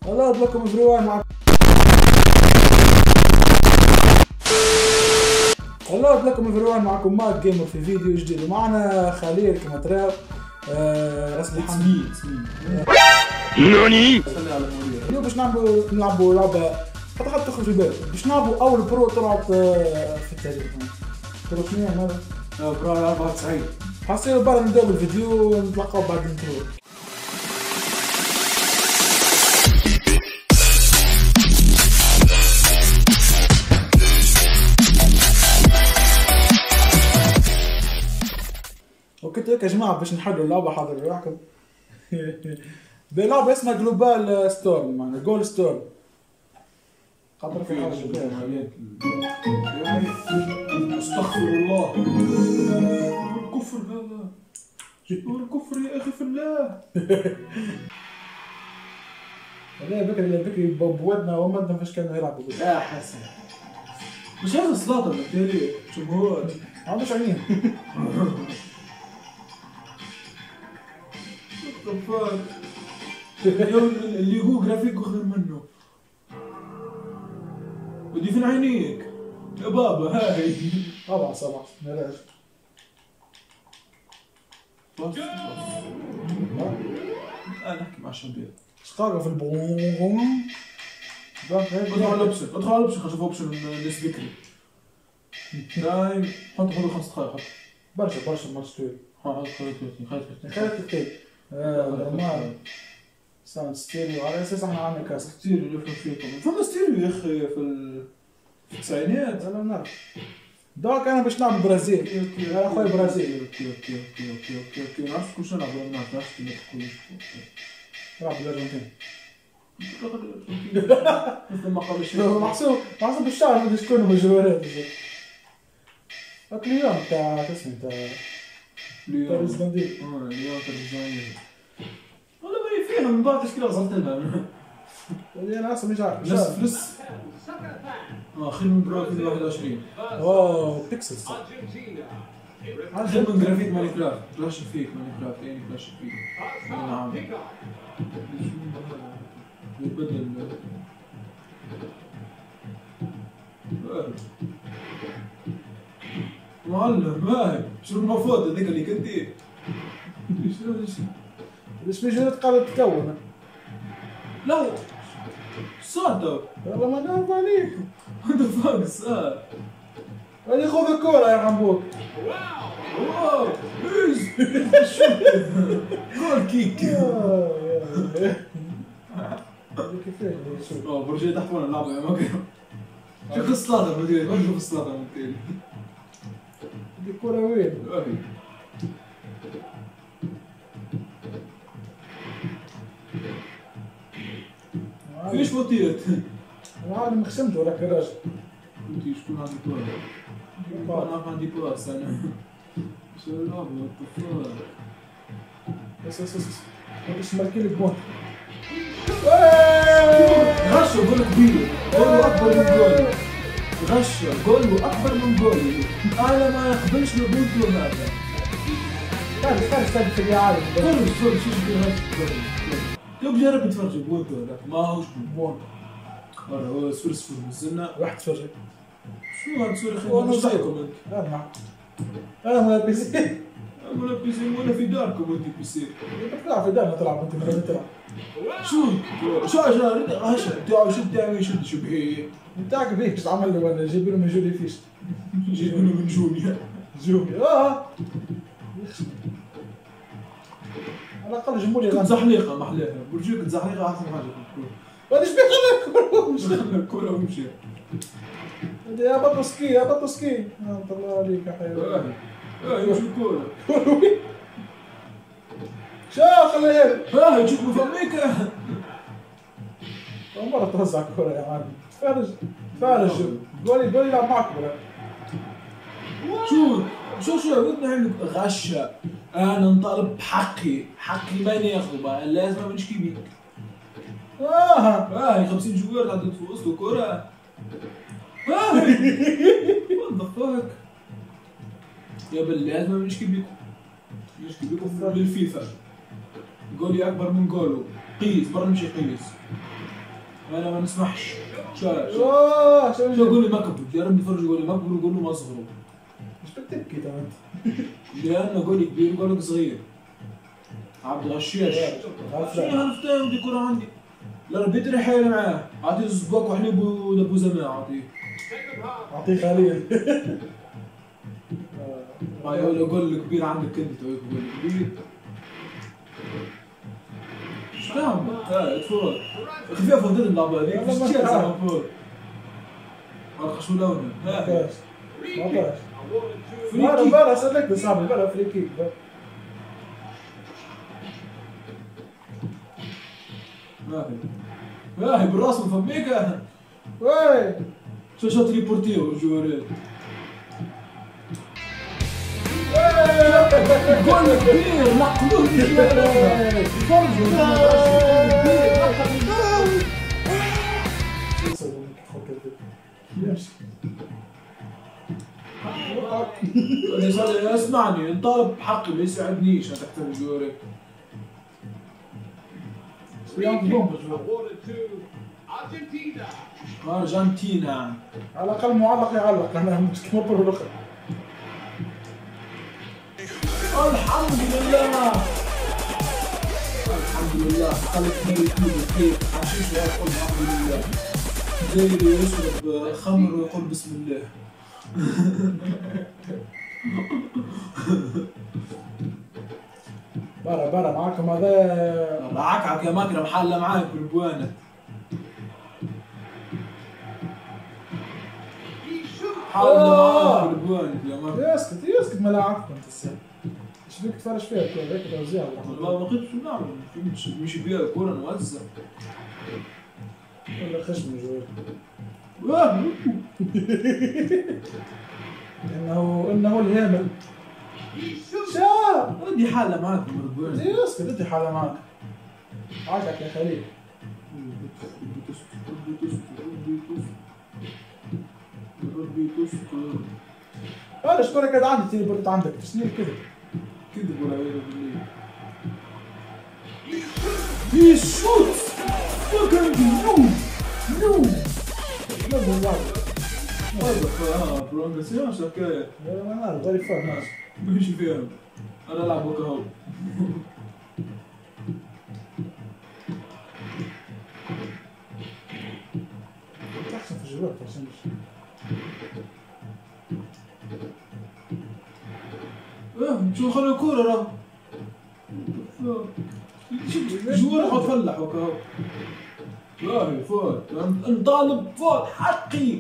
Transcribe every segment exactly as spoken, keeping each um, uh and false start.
الله لكم everyone معكم الله لكم everyone معكم ماك جيمر في فيديو جديد ومعنا خليل كما ترى آه رسم الحمد ناني اليوم باش نلعبوا نلعبوا لعبة حتى حتى تخرج في بالك باش نلعبوا أول برو طلعت في التاريخ. برو شنو هذا؟ برو أربعة وتسعين. حسيت بعد نبداو بالفيديو ونتلاقاو بعد الانترو. وكنت هيك يا جماعة باش نحلوا اللعبة حاضر روحكم. بلعبة اسمها جلوبال ستورم معنا جول ستورم. خاطر في حاجة يعني استغفر الله. الكفر هذا. الكفر يا أخي في الله. لا بكري لا بكري بودنا ومدنا فاش كانوا يلعبوا. يا حسن. مش هذا السلاطة بالتالي جمهور. ما عندوش عينين. اللي هو جرافيك خير منه. ودي فين عينيك يا بابا هاي طبعا طبعا بلاش بس انا احكي مع الشباب شقاقة في البوم ادخل على الاوبشن ادخل على الاوبشن خلينا نشوف اوبشن الناس بكري دايم حط حط خمس دقائق حط برشا برشا ماتش طويل حط خليك خليك خليك تكتب نورمال ساوند ستيريو على اساس احنا عندنا كاس ستيريو اللي يفهم فيكم فما ستيريو يا اخي في ال في التسعينات انا نعرف دوك انا باش نلعب برازيل يا اخويا برازيل اوكي اوكي اوكي اوكي اوكي اوكي نعرف كل شيء نلعب ما نعرفش كيما تقولش نلعب بالارجنتين مثل ما قال الشيخ محسوب محسوب بالشعر بدي شكون مجرورات هاك اليوم تاع اسمه تاع تاع الاسكندريه اه اليوم تلفزيونية والله ما فينا من بعد تشكيله وصلت لها انا اصلا مش عارف نفس فلس اه خير من جرافيك واحد وعشرين اوه بيكسلز خير من جرافيك ماينكرافت كلاش فيك ماينكرافت يعني كلاش فيك نعم يتبدل معلم ماهي شنو المفروض هذيك اللي كنتي ليش في جهة قاعدة تتكون لا صار تو والله ما نعرف عليك هذا فاق صار هذه خذ الكورة يا عمبوك واو ايش جول كيك اه برجع تحت وانا نلعب يا ماكر شوف السلاطة مدير ما شوف السلاطة مدير دي الكورة وين؟ فيش فوتيت؟ انا مخشمت وراك الراجل انت شكون عندك باس؟ انا عندي باس انا شو نلعب الطفال بس بس بس مش مالكين البون غشة جول كبير جول اكبر من جول غشة جول اكبر من جول انا ما يقبلش بونتو هذا تعرف تعرف تعرف في العالم فرج فرج شو شو هذا يوم جرب تفرج بونتو هذاك ما هوش بون مرة هو سور سور نزلنا واحد تفرج شو هاد سوري خير مش زيكم انت انا معك انا ما بي سي ولا بي سي ولا في داركم انت بي سي تلعب في دارنا تلعب انت مرة تلعب شو شو عشان غشة تاعو شد تاعو يشد شبهية نتاعك بيه ايش عمل له ولا جيب له من جولي فيش جيب له من جوليا جولي اه على الاقل جمهوري كنت زحليقة محلاها برجيك زحليقة احسن حاجة في الكورة مانيش بيخليك مش خلى الكورة ومشي يا بطل سكي يا بطل سكي الله عليك يا حيوان اه يمشي الكورة شو خليها ها يجيك من فميك أول مرة توزع الكورة يا معلم فارج فارج قولي قولي يلعب معك برا شو شو شو بدنا نعمل غشة انا نطالب بحقي حقي ما ناخذه بقى لازم نشكي بيك اه هاي خمسين جوار عدد في وسط الكورة هاي وات ذا فاك يا بل لازم نشكي بيكم نشكي بيكم بالفيفا جولي اكبر من جولو قيس برا نمشي قيس انا ما نسمحش. شاف اوه شو شو يقول لي مكبر يا رب يفرج يقول لي مكبر ويقول له ما صغره. ايش بتبكي ترى انت؟ لانه قولي كبير وقولك صغير. عبد الغشاش. شنو هالفتاة ودي كرة عندي. لا ربي تري حيل معاه، اعطيه الزباق وحليب ولبو زمان اعطيه. اعطيه خليل. هاي ولا قول لي كبير عندك انت يقول لي كبير. ايش فاهم؟ اه تفوت. خفيفة فضيت اللعبة هذيك مش تشيل زي ما تقول. ارخص شو لونه؟ ما باش ما باش. برا برا صدق بس صعب برا فري كيك. ماهي ماهي بالراس من فميك. وي شو شو تريبورتيو الجوارات. جول كبير نقلوه للجوارات. فرجوا كبير. اسمعني نطالب بحقي ما يساعدنيش تحت الجوارات. أرجنتينا على الأقل معلق يعلق أنا مش كما برو الأخر. الحمد لله الحمد لله خليك مريض كيف عشيش ويقول الحمد لله زي اللي يشرب خمر ويقول بسم الله. برا برا معاكم هذا معك يا ماكرة محلة معاك بالبوانة. حلة معاك بالبوانة يا ماكرة. يسكت يسكت ملاعبكم انت السنة. ايش بيك تفرش فيها الكورة هيك توزيع والله ما قلت شو نعمل نمشي بيها الكورة نوزع. ولا خشم جوال. انه انه الهامل. شاب ودي حالة معاك بالبوانة. يسكت انت حالة معاك. عاشك يا خليل. ربي تستر. انا اشكرك كده عندي تيليبورت عندك تسنيل كده. كذب ولا غيره بالليل. He shoots! Fucking no! No! لا والله. هذا اه برونسيون شكاية. ما نعرف غير فاهم ماشي. ماشي فيها. انا العب وكهو. تحسن في الجوال تحسنش. اه شو خلي الكورة راه. جوال حط فلح وكهو. باهي فوت نطالب فوت حقي.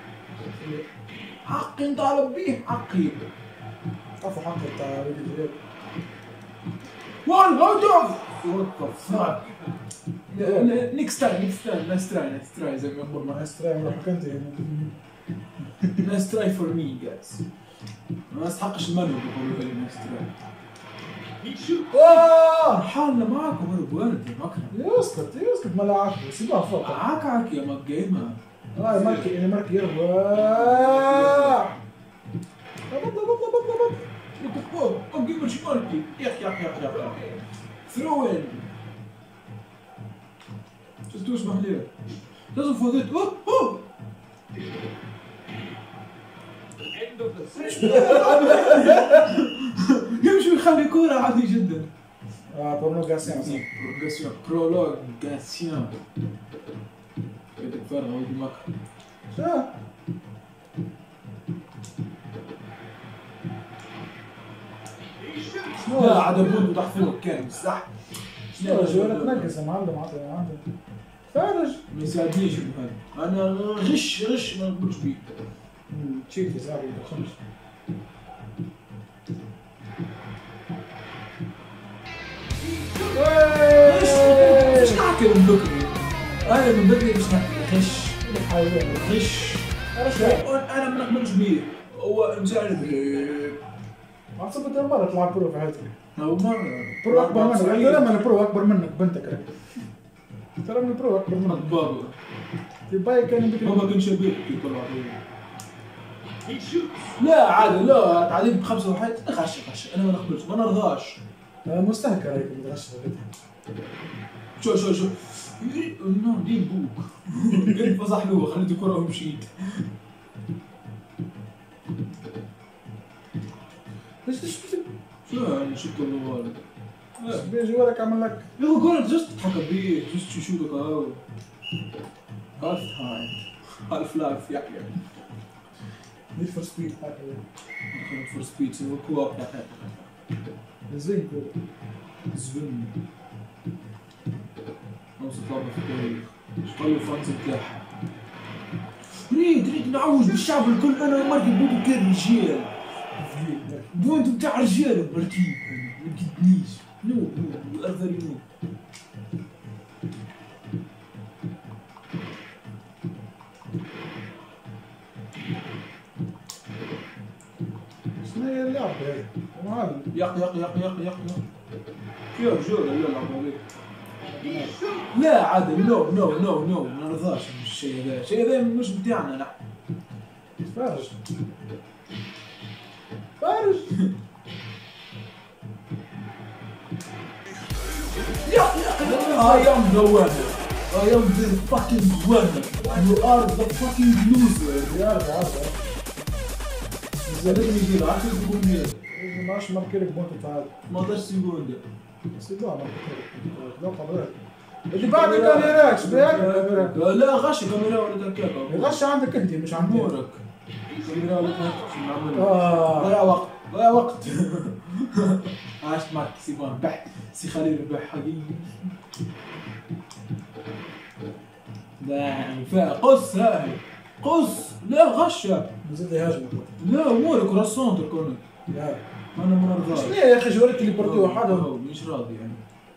حقي نطالب بيه حقي. عفوا حقي تاع ريدي جريب. وان هوتوف وات ذا فاك. نيكست تايم نيكست تايم نايس تراي نايس تراي زي ما يقول ما استراي روحك انت نايس تراي فور مي جايز. ما استحقش المنو بيقولوا لي نايس تراي. اوه حالنا معاكم البوانة يا مكرم. يسكت يسكت ملاعبكم سيبها فوق. عاك عاك يا مك جيمر. هاي ماركي انا ماركي يرضى. بطل بطل بطل بطل. اوه جيمر شي ماركي. يخ يخ يخ يخ. ثرو ان. شفتوا اسمح لي. لازم فوزيت. اوه اوه. يمشي ويخلي كورة عادي جدا. اه برولونغاسيون صح. برولونغاسيون برولونغاسيون. هذيك فرغة ودي مكر. شا لا عاد ابوه طاح فوق كان صح. شنو الجوال تنقص يا معلم عطي عندك. فارج. ما يساعدنيش هذا. انا غش غش ما نقولش بيه. تشيلسي زعلوا خمس. ايش نحكي من بكري؟ انا من بكري باش نحكي غش غش. انا ما نقبلش بيه. هو مساعد بيه. ما صبت مرة تلعب برو في حياتك. هو مرة برو أكبر منك، أنا لما البرو أكبر منك بنتك. ترى من البرو أكبر منك. بابا. الباي كان بكري. بابا كان شبيك في كل واحد. لا عادي لا تعديل بخمسة واحد غش غش أنا ما نقبلش ما نرضاش. مستهكر هيك متغش شو شو شو نو دين بوك قلت فصح له خليت الكرة ومشيت. ليش ليش شو يعني شكل الوالد بيجي ولك عمل لك يا قول جست تحكى بيه جست تشوفك اهو هالف تايم هالف لايف يحيى نيد فور سبيد هكذا خلينا فور سبيد سوى كواب تحت زين زبن نوصل طابة في التاريخ ايش قالوا الفانز بتاعها نريد نريد نعوج بالشعب الكل انا ومركب بودو كان رجال بونتو بتاع رجال برتيب ما تجيبنيش نو نو ارذري نو شنو هي اللعبة هاي؟ وهذا يق يق يق يق يق يق فيها رجال لا يلعبوا عليك لا عادي نو نو نو نو ما نرضاش الشيء هذا الشيء هذا مش بتاعنا نحن فارج فارج يا I am the winner. I am the fucking winner. You are the fucking loser. يا رب عارف لازم يجي عارف تقول مين؟ ما عادش ماركيلك بونت تعال ثمانية عشر سكوند. بس لا ماركيلك لا قبل اللي بعد كاميراك شبيك؟ لا غش كاميرا ولا دكاكة. غش عندك انت مش عندي امورك. كاميرا ولا دكاكة شو نعمل؟ اه ضيع وقت ضيع وقت. عشت معك سيبان بح سي خليل بح حقيقي. لا فيها قص هاي قص لا غشة. نزل يهاجمك لا امورك راسونتر كونك. لا انا ما نرضاش. شنو يا اخي جوالك اللي بردوه حدا مش راضي يعني.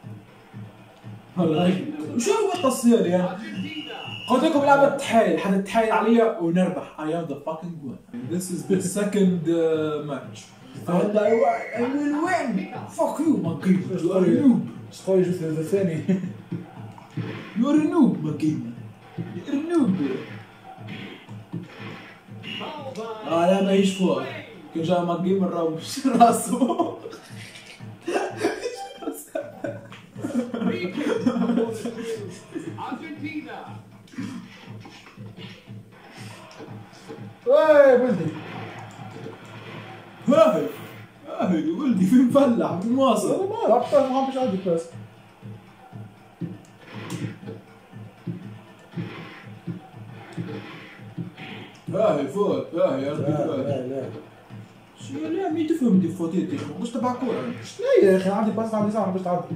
هلا شو هو التصوير يعني؟ قلت لكم لعبة تحايل حدا تحايل عليا ونربح. I am the fucking winner. This is the second uh, match. And I, I will win. Fuck you my gamer. You are a noob. شخوي جوث الثاني You are a noob my gamer. You are a noob. آه لا ما هيش فوق. كان جاي ما جيمر راهو مش راسه. ايه ولدي هاي هاي ولدي في مفلع في انا مواصل. ما لعبت ما مش عندي بس هاي فوت هاي يا لا ربي فوت. لا لا شو لا مين تفهم دي فوتيتي مش تبع كورة. شنو يا اخي عندي بس عندي ساعه باش تعدي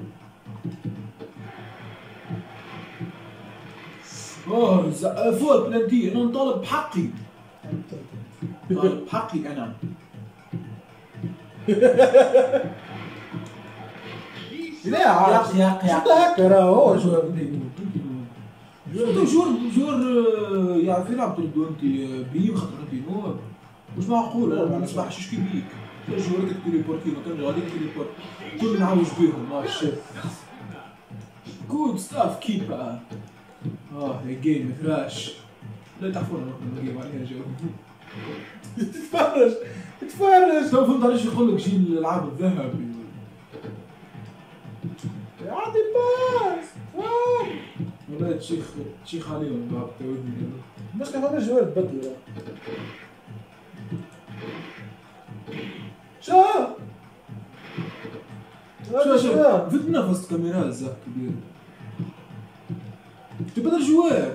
اوه ز- فوت بلانتي انا نطالب بحقي. طالب بحقي انا. لا عاد يق يق شو هكا راه هو شو جور جور جور آه، يعرف يلعب تردو انت بيم خاطر انت نور مش معقول انا ما نسمعش اش بيك. جورك تيليبورتي ما كان غادي تيليبورت كل نعوج بيهم ما شيت. جود ستاف كيب اه جيم فلاش لا تعرفون انا الجيم عليها جو. تتفرج تتفرج تو فهمت علاش يقول لك جيل الالعاب الذهبي. عندي باس والله تشيخ تشيخ عليهم بعض تودي. باش كان جوال تبدل شو شو شو فيت نفس كاميرا زاك كبير تبدل جوال.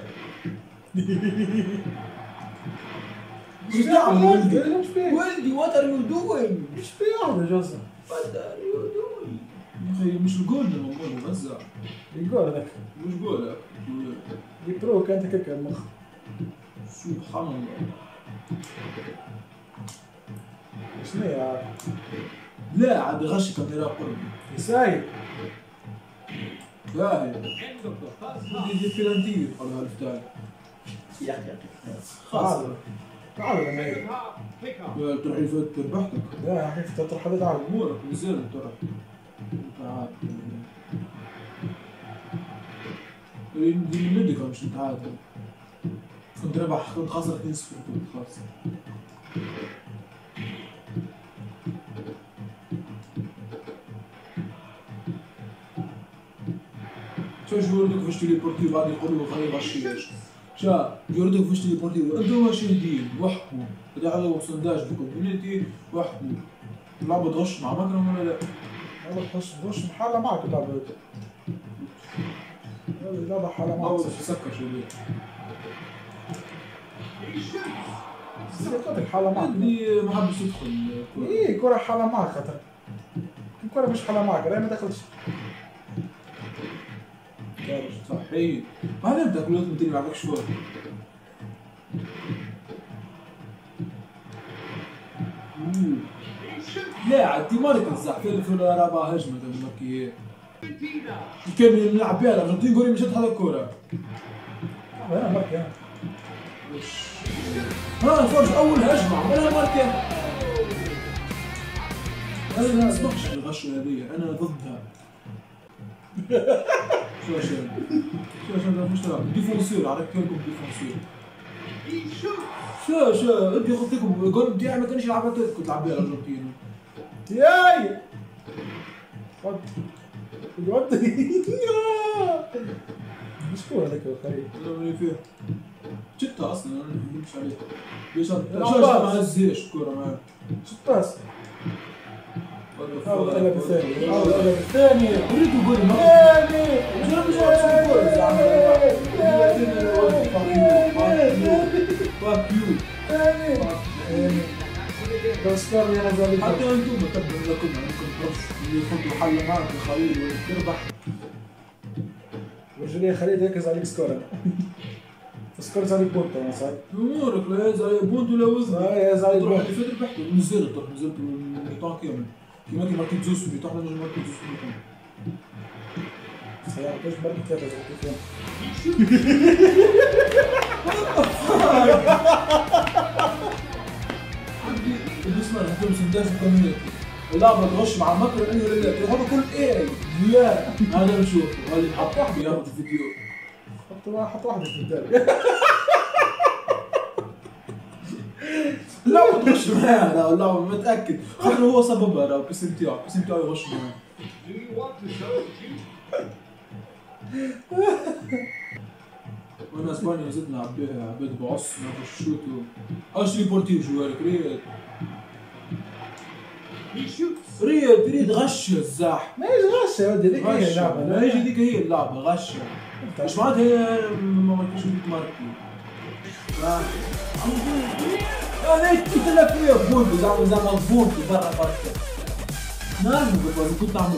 ايش تعمل ولدي؟ ولدي وات ار يو دوينج؟ ايش في واحدة جوزها وات ار يو دوينج؟ يا اخي مش الجول لما نقول وزع يقول هذاك مش جولك. يبروك انت كيكا المخ سبحان الله. شنو يا لا عاد غش كاميرا قربي. يسايب لا هي دي بلانتي قالوا هالفتاي. يا اخي خلاص تعال تعال يا ميت تروح يفوت ربحتك. لا يا اخي تروح هذا تعال امورك نزل تروح تعال. دي مدك مش نتعادل. كنت ربح كنت خاسر اثنين صفر كنت خاسر. شو جوردك فاش تيليبورتي بعد يقولوا خليه غشيش شا جوردك فاش تيليبورتي انتوا شاهدين وحكموا هذا على سونداج بالكوميونيتي وحكموا اللعبة تغش مع مكرم ولا لا؟ والله تخش تخش محالة معك اللعبة هذي. اللعبة حالة معك. أول تسكر شو بيه. سيرتك حالة معك. اللي ما حبش يدخل. إيه كرة حالة معك خاطر. الكرة مش حالة معك لا ما دخلش. صحيح. بعدين بدك الوقت متين ما عندكش فوق. لا عاد مالك الزحف في الرابعة هجمة الماركية. كان يلعب بها الأرجنتين قولي مشت هذا الكورة. أنا ماركي ها فرج أول هجمة عملها ماركي. أنا ما أسمحش الغش هذه أنا ضدها. شو عشان؟ شو عشان مش تلعب ديفونسير عرفت كلكم ديفونسير. شو شو انت خطيكم الجول بتاعي ما كانش يلعب كنت تلعب بيها الارجنتين. ياي خد الواد مش كورة هذاك الخريف. انا ماني فيها. شتها اصلا انا ما نكذبش عليك. ليش ما هزيش الكورة معاك؟ شتها اصلا. هذا القلب الثاني هذا القلب الثاني وريته جول ثاني مش انا مش عارف شو فاك يو ثاني تذكر يا نزالي حتى انتم تبدو لكم عندكم برش اللي يخطوا حل معك الخليل ولا تربح. ورجلي خليل يركز عليك سكور سكور عليك بونت انا صاحبي امورك لا يزعل بونت ولا وزن. اه يزعل تروح بونت اللي فات ربحت نزلت تروح نزلت من الميطان كامل كيما كي ماركيت زوز في الميطان احنا نجم ماركيت زوز في الميطان. صحيح كاش ماركيت ثلاثة زي كيف بالنسبه لهم سنداس الكوميونيتي اللعبه تغش مع المكر انه لا تحطوا كل ايه لا هذا نشوفه هذا نحط واحد ياخذ الفيديو حط واحد حط واحد في الدار اللعبه تغش معاه لا اللعبه متاكد خاطر هو سببها لا البي سي نتاعو البي سي نتاعو يغش معاه. وانا اسبانيا زدت نلعب بها عباد بعص ناخذ الشوتو اشري بورتيو جوارك ريال ريال تريد غش الزاح ما يجي غش يا ودي هذيك هي اللعبة ما يجي هذيك هي اللعبة غشة مش معناتها هي ما ماكيش ماركي انا قلت لك فيها بونت زعما زعما بونت برا برا نعم كنت نعمل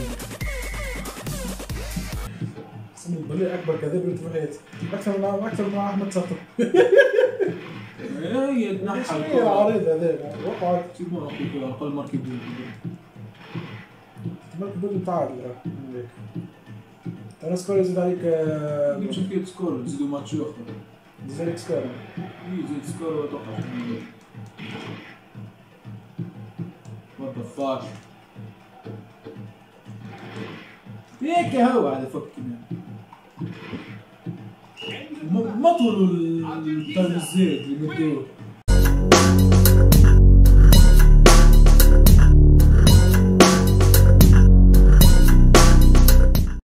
بلي اكبر كذاب اللي في حياتي اكثر من اكثر من احمد سطر هي تنحى هي عريض هذاك وقعت كيف ما نقول اقل ماركي بول ماركي بول تعادل ترى سكور يزيد عليك مش كيف سكور يزيدوا ماتش اخر يزيد عليك سكور يزيد سكور وتوقع وات ذا فاك هيك هو هذا فكنا مطولوا الترمزات اللي مدوه